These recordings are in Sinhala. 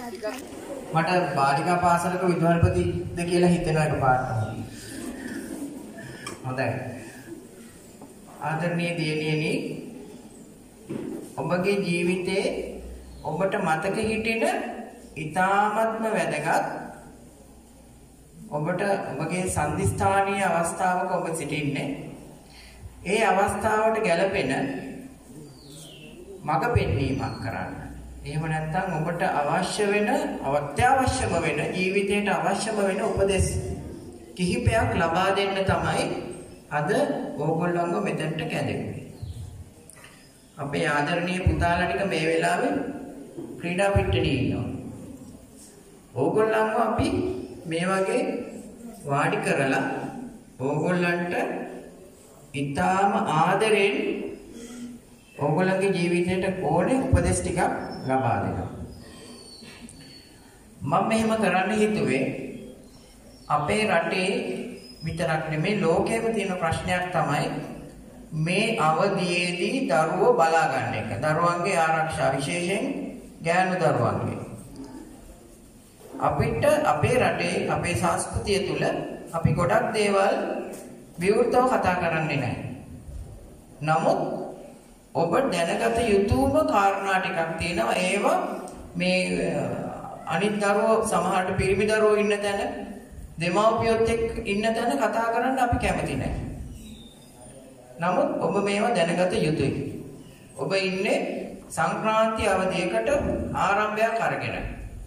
මට බාලිකා පාසලක විද්‍යාපතිද කියලා හිතෙනවා එකපාරටම. හොඳයි. ආදරණීය දියණියනි, ඔබගේ ජීවිතේ ඔබට මතක හිටින ඉතාමත්ම වැදගත් ඔබට ඔබගේ සම්දිස්ථානීය අවස්ථාවක ඔබ සිටින්නේ. ඒ අවස්ථාවට ගැලපෙන මඟ පෙන්වීමක් කරන්න. එහෙම නැත්නම් ඔබට අවශ්‍ය වෙන අත්‍යවශ්‍යම වෙන ජීවිතයට අවශ්‍යම වෙන උපදෙස් කිහිපයක් ලබා දෙන්න තමයි අද ඕගොල්ලන්ව මෙතනට කැඳෙන්නේ. අපේ ආදරණීය පුතාලා ටික මේ වෙලාවේ ක්‍රීඩා පිට්ටනියේ ඉන්නවා. ඕගොල්ලන්ව අපි මේ වගේ වාඩි කරලා ඕගොල්ලන්ට ඊටාම ආදරෙන් ඕගොල්ලන්ගේ ජීවිතයට ඕනේ උපදෙස් ටිකක් ලබා දෙනවා. මම මෙහෙම කරන්න හිතුවේ අපේ රටේ විතරක් නෙමෙයි ලෝකෙම තියෙන ප්‍රශ්නයක් තමයි මේ අවධියේදී දරුවෝ බලා ගන්න එක. දරුවන්ගේ ආරක්ෂාව විශේෂයෙන් ගෑනු දරුවන්ගේ. අපිට අපේ රටේ අපේ සංස්කෘතිය තුල අපි ගොඩක් දේවල් විවෘතව කතා කරන්නේ නැහැ. නමුත් ඔබ දැනගත යුතුම කාරණා ටිකක් තියෙනවා. ඒවා මේ අනිත් දරුවෝ සමහරට පිරිමි දරුවෝ ඉන්න තැන දෙමව්පියොත් එක්ක ඉන්න තැන කතා කරන්න අපි කැමති නැහැ. නමුත් ඔබ මේවා දැනගත යුතුයි. ඔබ ඉන්නේ සංක්‍රාන්ති අවධියකට ආරම්භයක් අරගෙන.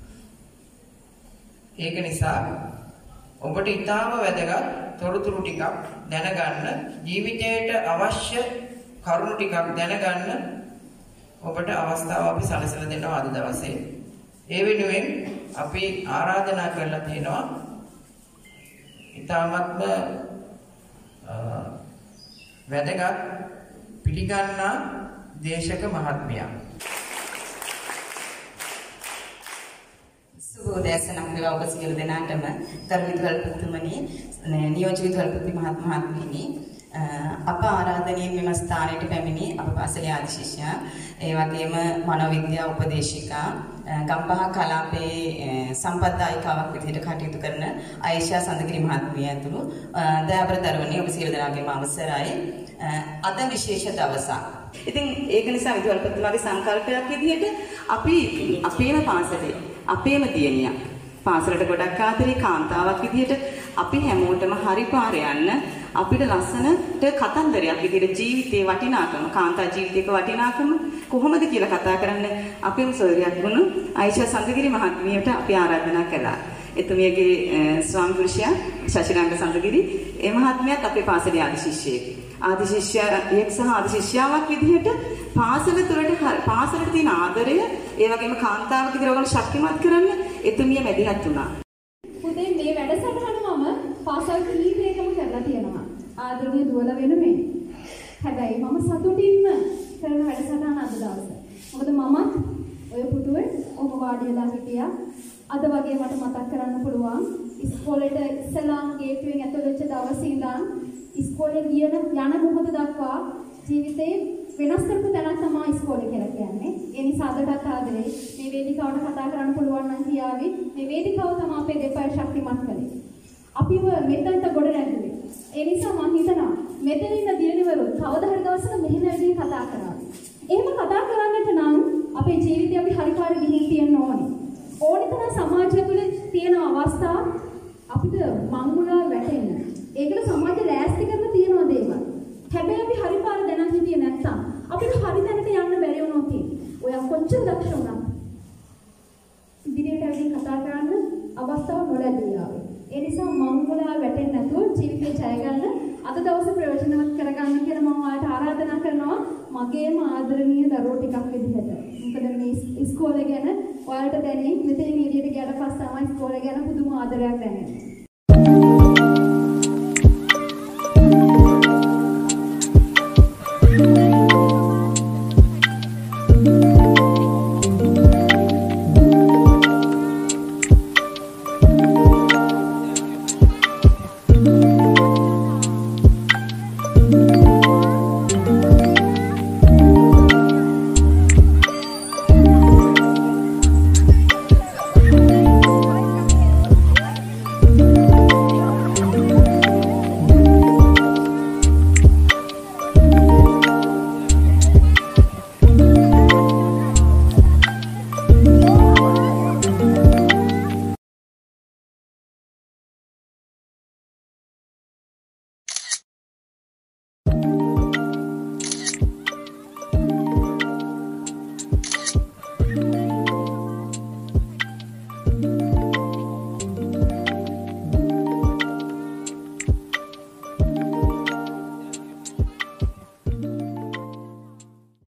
ඒක නිසා ඔබට ඊටාම වැදගත් තොරතුරු ටිකක් දැනගන්න, ජීවිතයට අවශ්‍ය කරුණු ටිකක් දැනගන්න ඔබට අවස්ථාව අපි සැලසලා දෙනවා අද දවසේ. ඒ වෙනුවෙන් අපි ආරාධනා කරලා තියෙනවා ඊටාමත්ම වැදගත් පිළිගන්නා දේශක මහත්මයා. සුබෝදෑසනක් වේවා ඔබ සියලු දෙනාටම. ගරු විදුහල්පතිතුමනි, නියෝජ්‍ය විදුහල්පති මහත්මයාණනි, අප ආරාධනීය මෙම ස්ථානයට පැමිණි අප පාසලේ ආදි ශිෂ්‍යයා, ඒ වගේම මනෝවිද්‍යා උපදේශිකා, ගම්පහ කලාපයේ සම්පත්දායිකාවක් විදිහට කටයුතු කරන අයිෂා සඳගිරි මහත්මිය ඇතුළු දයාබර දරුවනේ ඔබ සියලු දෙනාගේම අවසරයි. අද විශේෂ දවසක්. ඉතින් ඒක නිසා විදුහල්පතිතුමාගේ සංකල්පයක් විදිහට අපි අපේම පාසලේ අපේම දියණියක් පාසලට ගොඩක් ආදරේ කාන්තාවක් විදිහට අපි හැමෝටම හරි පාරේ යන්න අපිට ලස්සනට කතන්දරයක් විදිහට ජීවිතේ වටිනාකම, කාන්තා ජීවිතයක වටිනාකම කොහොමද කියලා කතා කරන්න අපේම සොයුරියක් වුණු අයිෂා සඳගිරි මහත්මියට අපි ආරාධනා කළා. එතුමියගේ ස්වාමි පුරුෂයා ශශිරංග සඳගිරි, ඒ මහත්මයාත් අපේ පාසලේ ආදි ශිෂ්‍යයෙක්. ආදි ශිෂ්‍යයෙක් සහ ආදි ශිෂ්‍යාවක් විදිහට පාසල තුළට පාසලට තියෙන ආදරය, ඒ වගේම කාන්තාවක් විදිහට ඔයගොල්ලෝ ශක්තිමත් කරන්න එතුමිය මැදිහත් වුණා. පුතේ මේ වැඩසටහන මම පාසල් කීපයකම කරලා තියෙනවා. ආදරණීය දුවල වෙනුවෙන්. හැබැයි මම සතුටින්ම කරන වැඩසටහන අද දවසේ. මොකද මමත් ඔය පුටුවේ ඔබ වාඩි වෙලා හිටියා. අද වගේ මට මතක් කරන්න පුළුවන් ඉස්කෝලේට ඉස්සලාම ගේට්ටුවෙන් ඇතුල් වෙච්ච දවසේ ඉඳන් ඉස්කෝලේ යන මොහොත දක්වා ජීවිතේ වෙනස් කරපු තැනක් තමයි ඉස්කෝලේ කියලා කියන්නේ. ඒ නිසා අදටත් ආදරේ මේ වේදිකාවට කතා කරන්න පුළුවන් නම් කියාවි. මේ වේදිකාව තමයි අපේ දෙපය ශක්තිමත් කළේ. අපිව මෙතනට ගොඩ නැගුවේ. ඒ නිසා මම හිතනවා මෙතන ඉන්න දියණිවරු කවදා හරි දවසක මෙහෙම වැඩි කතා කරනවා. එහෙම කතා කරන්නට නම් අපේ ජීවිතේ අපි හරි පාර ගිහින් තියෙන්න ඕනේ. ඕනිතන සමාජය තුළ තියෙන අවස්ථා අපිට මංගුලා වැටෙන්න. ඒකල සමාජය ලෑස්ති කරලා තියෙන දේවල්. හැබැයි අපි හරි පාර දැනන් හිටියේ නැත්තම් අපිට හරි තැනට යන්න බැරි වුණොත් ඔයා කොච්චර දක්ෂ වුණත් ඉදිරියට ඇවිත් කතා කරන්න අවස්ථාව නොලැබී ආවේ. ඒ නිසා මංගුලා වැටෙන්නේ නැතුව ජීවිතේ ජය ගන්න අද දවසේ ප්‍රයෝජනවත් කරගන්න කියලා මම ඔයාලට ආරාධනා කරනවා මගේම ආදරණීය දරුවෝ ටිකක් විදිහට. මොකද මේ ඉස්කෝලේ ගැන ඔයාලට දැනෙන්නේ මෙතනින් එළියට ගියාට පස්සේ තමයි ඉස්කෝලේ ගැන පුදුම ආදරයක් දැනෙන්නේ.